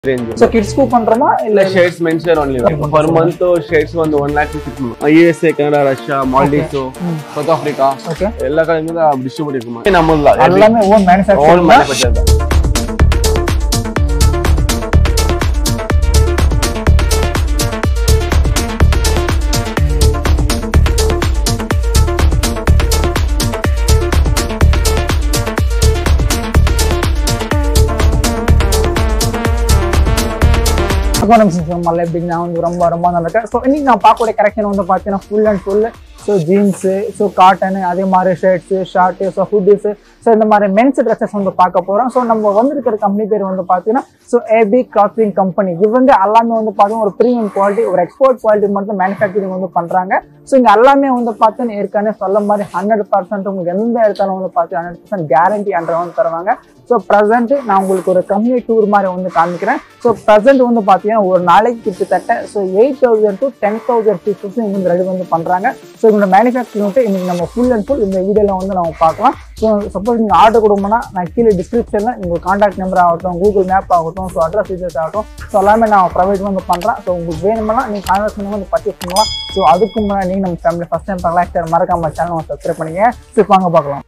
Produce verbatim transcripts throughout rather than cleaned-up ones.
range. So kids ku பண்றோமா இல்ல shirts men's wear only. Per month shirts வந்து one lakh fifty. U S A, Canada, Russia, Maldives, South Africa. Okay. எல்லா கடையிலும் தான் distribute இருக்குமா. நம்மள எல்லாமே own manufacturing. Own manufacturing. மல்ல எப்படி நான் வந்து ரொம்ப ரொம்ப நல்லா இருக்கேன். ஸோ இன்னைக்கு நான் பார்க்கக்கூடிய கரெக்ஷன் வந்து பார்த்தீங்கன்னா full and full so jeans so cotton அதே மாதிரி shirts short so hoodies so இந்த மாதிரி மென்ஸ் ட்ரெஸ்ஸஸ் வந்து பார்க்க போகிறோம். ஸோ நம்ம வந்திருக்கிற கம்பெனி பேர் வந்து பார்த்தீங்கன்னா ஸோ ஏபி கிளாத்திங் கம்பெனி. இவங்க எல்லாமே வந்து பார்த்தீங்கன்னா ஒரு ப்ரீமியம் குவாலிட்டி ஒரு எக்ஸ்போர்ட் குவாலிட்டி மட்டும் மேனுஃபேக்சரிங் வந்து பண்ணுறாங்க. ஸோ இங்கே எல்லாமே வந்து பார்த்தீங்கன்னா ஏற்கனவே சொல்ல மாதிரி ஹண்ட்ரட் பர்சன்ட் உங்களுக்கு எந்த இடத்துல வந்து பார்த்தீங்கன்னா ஹண்ட்ரட் பர்சன்ட் கேரண்டி என்ற வந்து தருவாங்க. ஸோ ப்ரெசென்ட் நான் உங்களுக்கு ஒரு கம்பெனி டூர் மாதிரி வந்து காமிக்கிறேன். ஸோ ப்ரெசென்ட் வந்து பார்த்தீங்கன்னா ஒரு நாளைக்கு கிட்டத்தட்ட so eight thousand to ten thousand pieces இவங்க ரெடி வந்து பண்ணுறாங்க. ஸோ இவங்க மேனுஃபேக்சரிங் வந்து இன்னைக்கு நம்ம ஃபுல் அண்ட் ஃபுல் இந்த வீடியோவில் வந்து நம்ம பார்க்கலாம். ஸோ சப்போஸ் நீங்கள் ஆர்டர் கொடுக்கணும்னா நான் கீழே டிஸ்கிரிப்ஷனில் நீங்கள் கான்டாக்ட் நம்பர் ஆகட்டும், கூகுள் மேப் ஆகட்டும், ஸோ அட்ரஸ் டீட்டெயில்ஸ் ஆகட்டும், ஸோ எல்லாமே நான் ப்ரொவைட் வந்து பண்ணுறேன். ஸோ உங்களுக்கு வேணுமெல்லாம் நீங்கள் கான்டாக்ட் பண்ணி வந்து பர்ச்சேஸ் பண்ணலாம். ஸோ அதுக்கு முன்னாடி நீங்கள் நம்ம ஃபேமிலி ஃபஸ்ட் டைம் பார்க்கலாம், மறக்காம சேனல் சப்ஸ்கிரைப் பண்ணிங்க. ஸோ வாங்க பார்க்கலாம்.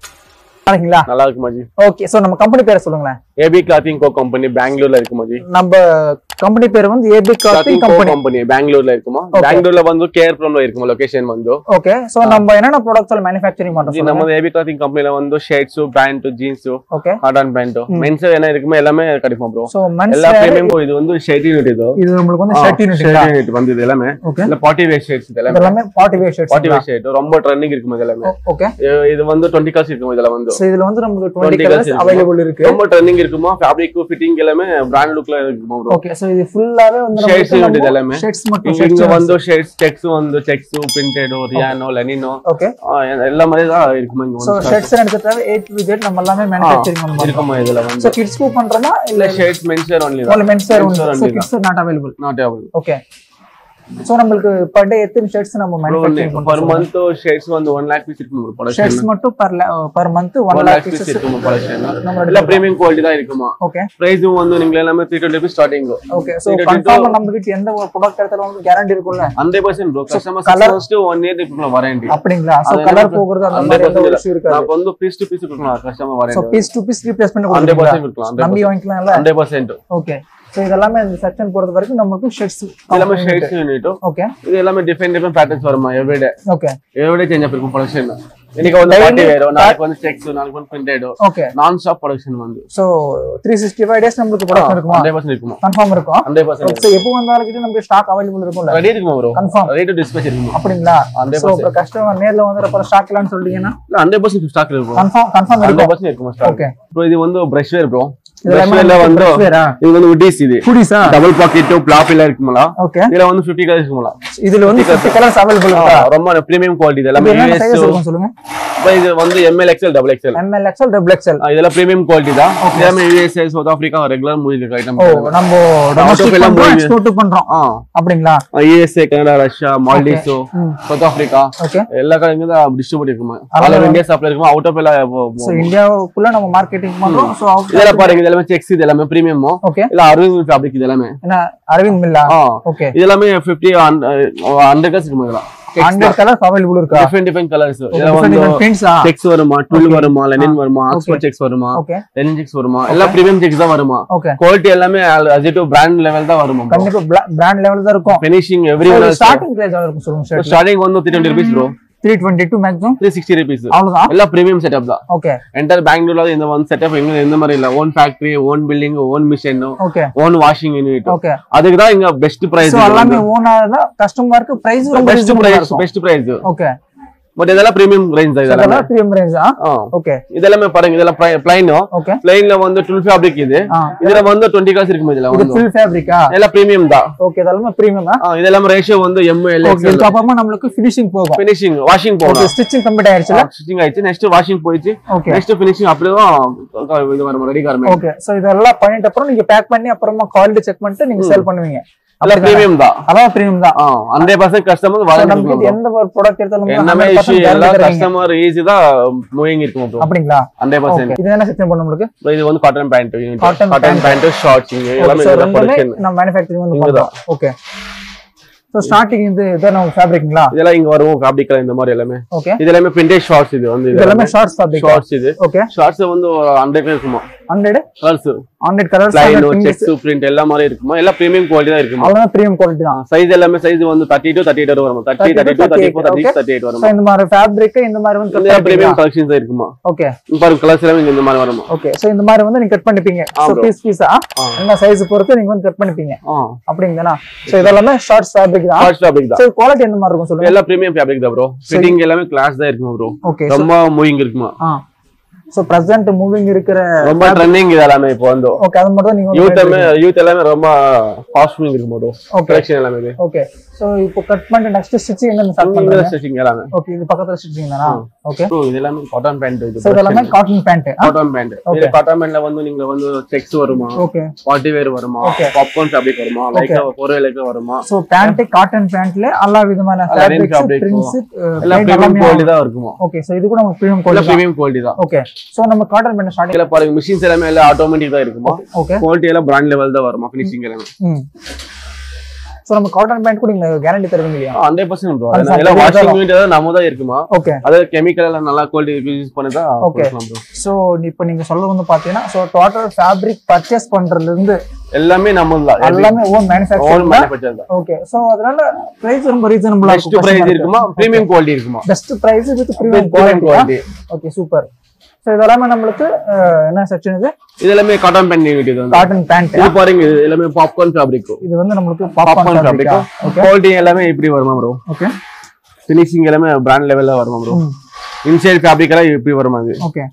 நல்லா இருக்கு மாஜி. ஓகே, சோ நம்ம கம்பெனி பேரை சொல்லுங்களேன். ஏபி கிளாத்திங் கோ கம்பெனி பெங்களூர்ல இருக்கு மாஜி. நம்ம கம்பெனி பேர் வந்து ஏபி கிளாத்திங் கம்பெனி பெங்களூர்ல இருக்குமா. பெங்களூர்ல வந்து கேர்புரம்ல இருக்குமா லொகேஷன் வந்து. ஓகே, சோ நம்ம என்னென்ன ப்ராடக்ட்ஸ் எல்லாம் மேனுஃபேக்சரிங் பண்றோம்? நம்ம ஏபி கிளாத்திங் கம்பெனில வந்து shirts, pant, jeans, okay, cotton pant, men's என்ன இருக்குமா எல்லாமே கிடைக்கும் ப்ரோ. சோ மென்ஸ் எல்லா பிரீமியம் இது வந்து ஷர்ட் யூனிட் இது. இது உங்களுக்கு வந்து ஷர்ட் யூனிட் யூனிட் வந்து இது எல்லாமே. இல்ல பார்ட்டி வேர் ஷர்ட்ஸ் இதெல்லாம். எல்லாமே party wear shirts. Party wear shirt ரொம்ப ட்ரெண்டிங் இருக்குமா இதெல்லாம். ஓகே, இது வந்து டுவெண்ட்டி கலர்ஸ் இருக்குமா இதெல்லாம் வந்து. சோ இதுல வந்து நமக்கு டுவெண்ட்டி கலர்ஸ் அவேilable இருக்கு. ரொம்ப ட்ரெண்டிங் இருக்குமா. ஃபேப்ரிக் ஃபிட்டிங் எல்லாமே பிராண்ட் லுக்ல இருக்குமா ப்ரோ. ஓகே, சோ இது ஃபுல்லாவே வந்து ஷர்ட்ஸ் யூனிட் இதெல்லாம். ஷர்ட்ஸ் மட்டும் இங்க வந்து ஷர்ட்ஸ் செக்ஸ் வந்து செக்ஸ் பிரிண்டட் ரியானோ லெனினோ ஓகே எல்லா மாதிரி தான் இருக்குமா இங்க. சோ ஷர்ட்ஸ் எடுத்துட்டாவே A to Z நம்ம எல்லாமே மேனுஃபேக்சரிங் பண்ணுவோம். இருக்குமா இதெல்லாம் வந்து. சோ கிட்ஸ் கு பண்றோமா இல்ல shirts men's wear only. only men's wear only. So kids not available. Not available. Okay. So நமக்கு per day எத்தனை ஷர்ட்ஸ் நம்ம மேனுஃபேக்சரிங் பண்றோம்? per month ஷர்ட்ஸ் வந்து one lakh பீஸ் இருக்கும் ப்ரொடக்ஷன். ஷர்ட்ஸ் மட்டும் per per month one lakh piece இருக்கும் production. நம்ம premium quality தான் இருக்குமா. ஓகே, பிரைஸும் வந்து நீங்க எல்லாமே three twenty rupees starting. Okay, so கன்ஃபார்மா நம்ம கிட்ட எந்த ஒரு ப்ராடக்ட் எடுத்தாலும் வந்து கேரண்டி இருக்கும்ல? one hundred percent bro. Customer first one year இப்ப வாரண்டி. அப்படிங்களா? சோ கலர் போகுறது அந்த மாதிரி எந்த ஒரு இஷ்யூ இருக்காது. நான் வந்து பீஸ் டு பீஸ் கொடுக்கலாம் customer warranty. So piece to piece replacement one hundred percent கொடுக்கலாம். நம்பி வாங்கிக்கலாம்ல? one hundred percent. Okay, so இதெல்லாம் இந்த செக்ஷன் பொறுத்த வரைக்கும் நமக்கு ஷர்ட்ஸ் எல்லாமே ஷர்ட்ஸ் யூனிட். ஓகே, இது எல்லாமே டிஃபரெண்ட் டிஃபரெண்ட் பேட்டர்ன்ஸ் வருமா எவ்ரிடே. ஓகே, எவ்ரிடே சேஞ்ச் ஆகும் ப்ரொடக்ஷன். இன்னைக்கு வந்து பார்ட்டி வேர், நாளைக்கு வந்து செக்ஸ், நாளைக்கு வந்து பிரிண்டட். ஓகே, நான் ஸ்டாப் ப்ரொடக்ஷன் வந்து. சோ three sixty-five டேஸ் நமக்கு ப்ரொடக்ஷன் இருக்குமா? one hundred percent இருக்குமா. கன்ஃபார்ம் இருக்கும். one hundred percent. சோ எப்போ வந்தாலும் கிட்ட நமக்கு ஸ்டாக் அவேilable இருக்கும்ல? ரெடி இருக்குமா bro. Confirm ready to dispatch இருக்குமா. அப்படிங்களா? சோ இப்ப கஸ்டமர் நேர்ல வந்தறப்ப ஸ்டாக் இல்லன்னு சொல்றீங்கன்னா இல்ல one hundred percent ஸ்டாக் இருக்கு bro. Confirm confirm one hundred percent இருக்குமா ஸ்டாக். ஓகே ப்ரோ இது வந்து பிரஷ் வேர் ப்ரோ. இதெல்லாம் வந்து இது வந்து ஹுடிஸ். இது ஹுடிஸா டபுள் பாக்கெட் பிளாப்பில இருக்குமா. ஓகே, இதுல வந்து fifty கலர்ஸ் இருக்குமா. இதுல வந்து fifty கலர்ஸ் அவேilable இருக்கா? ரொம்ப பிரீமியம் குவாலிட்டி இதெல்லாம். என்ன சைஸ் இருக்கும் சொல்லுங்க. இது வந்து M L X L double X L. M L X L double X L. இதெல்லாம் பிரீமியம் குவாலிட்டி தான். இதெல்லாம் U S A, South Africa regular moving இருக்கு ஐட்டம். ஓ நம்ம டொமஸ்டிக் பண்றோம், எக்ஸ்போர்ட் பண்றோம். அப்படிங்களா? U S A, Canada, Russia, Maldives, South Africa எல்லா கடையிலும் தான் டிஸ்ட்ரிபியூட் இருக்குமா. ஆல் ஓவர் இந்தியா சப்ளை இருக்குமா. அவுட் ஆஃப் எல்லாம் சோ இந்தியாவுக்குள்ள நம்ம மார்க்கெட்டிங் பண்றோம். சோ இதெல்லாம் பாருங்க, இதெல்லாம் செக்ஸ், இதெல்லாம் பிரீமியம். ஓகே, இல்ல அரவிந்த் ஃபேப்ரிக் இதெல்லாம். என்ன அரவிந்த் மில்லா? ஓகே, இதெல்லாம் fifty one hundred கலர்ஸ் இருக்குமா. இதெல்லாம் one hundred கலர்ஸ் அவேilable இருக்கா? Different different colours. இதெல்லாம் வந்து செக்ஸ் வருமா, டுவெல் வருமா, லெனின் வருமா, ஆக்ஸ்போர்ட் செக்ஸ் வருமா, லெனின் செக்ஸ் வருமா, எல்லா பிரீமியம் செக்ஸ் தான் வருமா. குவாலிட்டி எல்லாமே அஜிட்டோ பிராண்ட் லெவல் தான் வருமா. கண்டிப்பா பிராண்ட் லெவல் தான் இருக்கும். Finishing everyone. ஸ்டார்டிங் பிரைஸ் எவ்வளவு இருக்கும் சொல்லுங்க சார்? ஸ்டார்டிங் வந்து three twenty rupees bro. three twenty-two maximum three sixty rupees. அவ்வளவுதான். எல்லா பிரீமியம் செட்டப் தான். ஓகே, என்டையர் பெங்களூர்ல இந்த ஒன் செட்டப் எங்க எந்த மாதிரி இல்ல. Own factory, own building, own machine, okay, own washing unit. Okay, அதுக்கு தான் இங்க பெஸ்ட் பிரைஸ். சோ எல்லாமே ஓனா தான். கஸ்டமருக்கு பிரைஸ் ரொம்ப best price. Best price. Okay, but இதெல்லாம் பிரீமியம் ரேஞ்ச் தான். இதெல்லாம் பிரீமியம் ரேஞ்ச் ஆ. ஓகே, இதெல்லாம் பாருங்க, இதெல்லாம் ப்ளைன். ஓகே, ப்ளைன்ல வந்து full fabric. இது இதுல வந்து twenty கலர்ஸ் இருக்குமா. இதெல்லாம் வந்து full fabric ஆ. எல்லாம் பிரீமியம் தான். ஓகே, இதெல்லாம் பிரீமியம் ஆ. இதெல்லாம் ரேஷியோ வந்து M L X L. இதுக்கு அப்புறமா நமக்கு ஃபினிஷிங் போகும். ஃபினிஷிங் வாஷிங் போகும். ஓகே, ஸ்டிச்சிங் கம்ப்ளீட் ஆயிருச்சு. ஸ்டிச்சிங் ஆயிடுச்சு. நெக்ஸ்ட் வாஷிங் போயிடுச்சு. நெக்ஸ்ட் ஃபினிஷிங் அப்படியே இது வரும் ரெடி கார்மெண்ட். ஓகே, சோ இதெல்லாம் பண்ணிட்ட அப்புறம் நீங்க பேக் பண்ணி அப்புறமா குவாலிட்டி செக் பண்ணிட்டு நீங்க சேல் பண்ணுவீங்க. அல்ல பிரீமியம் தான் அதான் பிரீமியம் தான் ஹண்ட்ரட் பர்சன்ட் கஸ்டமர் வாரண்டி எந்த ஒரு ப்ராடக்ட் எடுத்தாலும் எல்லாமே இஷ்யூ எல்லா கஸ்டமர் ஈஸி தான் மூவிங் இருக்கும் ப்ரோ அப்படிங்களா ஹண்ட்ரட் பர்சன்ட் இது என்ன செக்ஷன் பண்ண உங்களுக்கு இது வந்து cotton pant cotton pant shorts எல்லாமே இதெல்லாம் ப்ரொடக்ஷன் நம்ம manufacturing வந்து பண்றோம் ஓகே சோ ஸ்டார்டிங் இது இதான் நம்ம ஃபேப்ரிக்ங்களா இதெல்லாம் இங்க வரும் ஃபேப்ரிக் இந்த மாதிரி எல்லாமே ஓகே இது எல்லாமே பிரிண்டட் ஷார்ட்ஸ் இது வந்து இது எல்லாமே ஷார்ட்ஸ் ஃபேப்ரிக் ஷார்ட்ஸ் இது ஓகே ஷார்ட்ஸ் வந்து ஹண்ட்ரட் இருக்குமா hundred colours hundred colours line checks print எல்லா மாதிரி இருக்குமா எல்லாம் பிரீமியம் குவாலிட்டி தான் இருக்குமா அவ்வளவு பிரீமியம் குவாலிட்டி தான் சைஸ் எல்லாமே சைஸ் வந்து தேர்ட்டி டூ தேர்ட்டி எயிட் வரும் thirty thirty two thirty four thirty thirty eight வரும் சோ இந்த மாதிரி ஃபேப்ரிக் இந்த மாதிரி வந்து பிரீமியம் கலெக்ஷன்ஸ் இருக்குமா ஓகே பாருங்க கலர்ஸ் எல்லாம் இந்த மாதிரி வரும் ஓகே சோ இந்த மாதிரி வந்து நீங்க கட் பண்ணிப்பீங்க சோ பீஸ் பீஸா என்ன சைஸ் பொறுத்து நீங்க வந்து கட் பண்ணிப்பீங்க அப்படிங்கனா சோ இதெல்லாம் ஷார்ட்ஸ் ஃபேப்ரிக் தான் ஷார்ட்ஸ் ஃபேப்ரிக் தான் சோ குவாலிட்டி என்ன மாதிரி இருக்கும் சொல்லுங்க எல்லாம் பிரீமியம் ஃபேப்ரிக் தான் ப்ரோ ஃபிட்டிங் எல்லாமே கிளாஸ் தான் இருக்கும் ப்ரோ ரொம்ப மூவிங் இருக்குமா சோ பிரசன்ட் மூவிங் இருக்கிற ரொம்ப ட்ரெண்டிங் இதெல்லாம் இப்போ வந்து ஓகே அது மட்டும் நீங்க யூத் எல்லாமே யூத் எல்லாமே ரொம்ப ஃபாஸ்ட் மூவிங் இருக்கு ப்ரோ கலெக்ஷன் எல்லாமே ஓகே சோ இப்போ கட் பண்ணி நெக்ஸ்ட் ஸ்டிச்சிங் என்ன ஸ்டார்ட் பண்றீங்க ஸ்டிச்சிங் எல்லாமே ஓகே இது பக்கத்துல ஸ்டிச்சிங் தானா ஓகே சோ இது எல்லாமே காட்டன் பேண்ட் இது சோ இதெல்லாம் காட்டன் பேண்ட் காட்டன் பேண்ட் இது காட்டன் பேண்ட்ல வந்து நீங்க வந்து செக்ஸ் வருமா ஓகே பார்ட்டி வேர் வருமா பாப்கார்ன் ஃபேப்ரிக் வருமா லைக் ஃபோர் லைக் வருமா சோ பேண்ட் காட்டன் பேண்ட்ல எல்லா விதமான ஃபேப்ரிக் பிரிண்ட்ஸ் எல்லாம் பிரீமியம் குவாலிட்டி தான் இருக்குமா ஓகே சோ இது கூட நம்ம பிரீமியம் குவாலிட்டி பிரீமியம் குவாலிட்டி தான் ஓகே சோ நம்ம காட்டன் பேண்ட் ஸ்டார்டிங்ல பாருங்க மெஷின்ஸ் எல்லாமே எல்லாம் ஆட்டோமேட்டிக் தான் இருக்குமா ஓகே குவாலிட்டி எல்லாம் பிராண்ட் லெவல் தான் வருமா ஃபினிஷிங் எல்லாமே ம் சோ நம்ம காட்டன் பேண்ட் கூட நீங்க கேரண்டி தருவீங்க இல்லையா ஹண்ட்ரட் பர்சன்ட் ப்ரோ எல்லாம் வாஷிங் யூனிட் தான் நம்ம தான் இருக்குமா ஓகே அத கெமிக்கல் எல்லாம் நல்லா குவாலிட்டி யூஸ் பண்ணி தான் கொடுக்கலாம் ப்ரோ சோ இப்போ நீங்க சொல்றது வந்து பாத்தீங்கன்னா சோ டோட்டல் ஃபேப்ரிக் பர்ச்சேஸ் பண்றதுல இருந்து எல்லாமே நம்மள தான் எல்லாமே ஓன் மேனுஃபேக்சர் ஓன் மேனுஃபேக்சர் தான் ஓகே சோ அதனால பிரைஸ் ரொம்ப ரீசனபிளா இருக்கும் பெஸ்ட் பிரைஸ் இருக்குமா பிரீமியம் குவாலிட்டி இருக்குமா best price with premium quality okay super so இதெல்லாம் நமக்கு என்ன செக்ஷன் இது இதெல்லாம் காட்டன் பேண்ட் யூனிட் இது காட்டன் பேண்ட் இது பாருங்க இது எல்லாமே பாப்கார்ன் ஃபேப்ரிக் இது வந்து நமக்கு பாப்கார்ன் ஃபேப்ரிக் குவாலிட்டி எல்லாமே இப்படி வருமா ப்ரோ ஓகே ஃபினிஷிங் எல்லாமே பிராண்ட் லெவல்ல வருமா ப்ரோ இன்சைட் ஃபேப்ரிக் எல்லாம் இப்படி வருமா இது ஓகே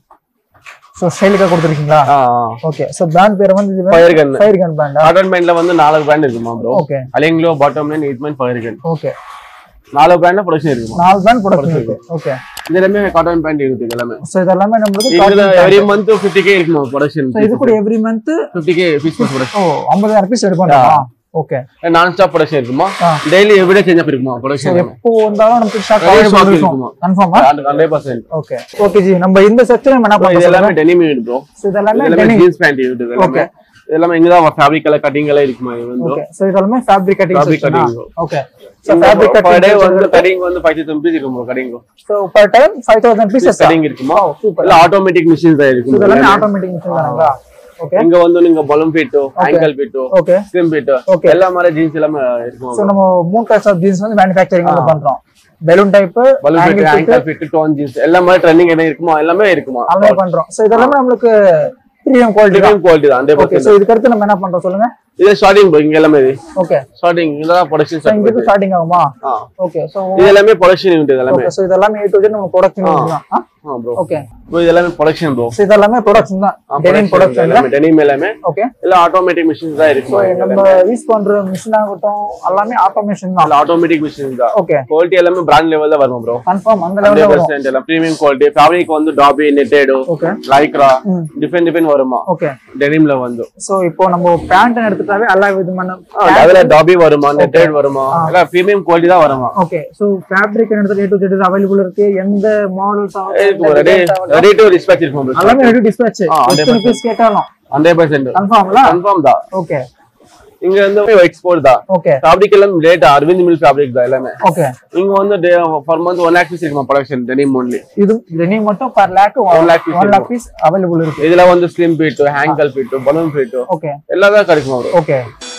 சோ ஸ்டைலுக்கா கொடுத்திருக்கீங்களா ஓகே சோ பிராண்ட் பேர் வந்து இது fire gun fire gun brand cotton பேண்ட்ல வந்து நாலு பிராண்ட் இருக்குமா ப்ரோ ஓகே அலிங்லோ bottom line eight man fire gun okay நாலு பிராண்ட் ப்ரொடக்ஷன் இருக்குமா நாலு பிராண்ட் ப்ரொடக்ஷன் இருக்கு ஓகே இது எல்லாமே காட்டன் பேண்ட் இருக்கு எல்லாமே சோ இதெல்லாம் நமக்கு எவ்ரி மந்த் fifty K இருக்குமா ப்ரொடக்ஷன் சோ இது கூட every month fifty K piece production oh fifty thousand piece எடுப்பாங்க ஓகே நான் ஸ்டாப் ப்ரொடக்ஷன் இருக்குமா டெய்லி எவ்ரிடே சேஞ்ச் அப் இருக்குமா ப்ரொடக்ஷன் எப்போ வந்தாலும் நமக்கு ஸ்டாக் அவைலபிள் இருக்கும் கன்ஃபார்மா hundred percent okay okay ji நம்ம இந்த செக்ஷன் என்ன பண்ணலாம் இது எல்லாமே டெனிம் யூனிட் ப்ரோ சோ இதெல்லாம் டெனிம் ஜீன்ஸ் பேண்ட் யூனிட் இதெல்லாம் இதெல்லாம் இங்க தான் ஃபேப்ரிக் எல்லாம் கட்டிங் எல்லாம் இருக்குமா இது வந்து ஓகே சோ இதெல்லாம் fabric cutting fabric cutting okay so fabric cutting day வந்து கட்டிங் வந்து five thousand பீஸ் இருக்கும் cutting so per time five thousand piece cutting இருக்குமா சூப்பர் இல்ல ஆட்டோமேட்டிக் மெஷின்ஸ் தான் இருக்கும் இதெல்லாம் ஆட்டோமேட்டிக் மெஷின் தானங்களா ஓகே இங்க வந்து நீங்க balloon fit ankle fit okay slim fit எல்லா மாதிரி ஜீன்ஸ் எல்லாம் இருக்கும் சோ நம்ம மூணு டைப்ஸ் ஆஃப் ஜீன்ஸ் வந்து manufacturing வந்து பண்றோம் balloon type balloon fit ankle fit torn jeans எல்லா மாதிரி ட்ரெண்டிங் என்ன இருக்குமா எல்லாமே இருக்குமா எல்லாமே பண்றோம் சோ இதெல்லாம் நமக்கு பிரீமியம் குவாலிட்டி பிரீமியம் குவாலிட்டி தான் ஹண்ட்ரட் பர்சன்ட் ஓகே சோ இதுக்கு அடுத்து நம்ம என்ன பண்றோம் சொல்லுங்க இது ஸ்டார்டிங் இங்க எல்லாமே இது ஓகே ஸ்டார்டிங் இதெல்லாம் ப்ரொடக்ஷன் ஸ்டார்ட் இங்க ஸ்டார்டிங் ஆகுமா ஓகே சோ இது எல்லாமே ப்ரொடக்ஷன் யூனிட் இதெல்லாம் ஓகே சோ இதெல்லாம் A to Z நம்ம ப்ரொடக்ஷன் யூனிட் தான் ஆ ப்ரோ ஓகே இது எல்லாமே ப்ரொடக்ஷன் ப்ரோ சோ இதெல்லாம் ப்ரொடக்ஷன் தான் டெனிம் ப்ரொடக்ஷன் எல்லாமே டெனிம் எல்லாமே ஓகே இல்ல ஆட்டோமேட்டிக் மெஷின்ஸ் தான் இருக்கு சோ நம்ம யூஸ் பண்ற மெஷின் ஆகட்டும் எல்லாமே ஆட்டோமேஷன் தான் ஆட்டோமேட்டிக் மெஷின்ஸ் தான் ஓகே குவாலிட்டி எல்லாமே பிராண்ட் லெவல்ல வரும் ப்ரோ கன்ஃபார்ம் அந்த லெவல்ல வரும் எல்லாம் பிரீமியம் குவாலிட்டி ஃபேப்ரிக் வந்து dobby knitted okay lycra different different வருமா ஓகே டெனிம்ல வந்து சோ இப்போ நம்ம பேண்ட் எடுத்துட்டாவே எல்லா விதமான அதுல டாபி வருமா நெட்டட் வருமா எல்லாம் பிரீமியம் குவாலிட்டி தான் வருமா ஓகே சோ ஃபேப்ரிக் எடுத்து A to Z அவேலபிள் இருக்கு எந்த மாடல்ஸ் ரெடி டு டிஸ்பேட்ச் இருக்கும் எல்லாமே ரெடி டிஸ்பேட்ச் எத்தனை பீஸ் கேட்டாலும் ஹண்ட்ரட் பர்சன்ட் கன்ஃபார்ம்ல கன்ஃபார்ம் தான் ஓகே இங்க வந்து எக்ஸ்போர்ட் தான் ஓகே ஃபேப்ரிக் எல்லாம் ரேட் அரவிந்த் மில் ஃபேப்ரிக் தான் எல்லாமே ஓகே இங்க வந்து per month one lakh piece இருக்குமா ப்ரொடக்ஷன் டெனிம் ஒன்லி இது டெனிம் மட்டும் per lakh one lakh piece available இருக்கு இதுல வந்து slim fit ஹேங்கல் fit balloon fit okay எல்லாமே கிடைக்கும் ஓகே